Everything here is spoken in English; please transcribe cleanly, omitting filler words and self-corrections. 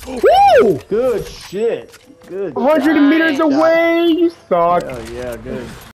Woo! Good shit. Good. 100 meters shot. away. You suck. Oh yeah, good.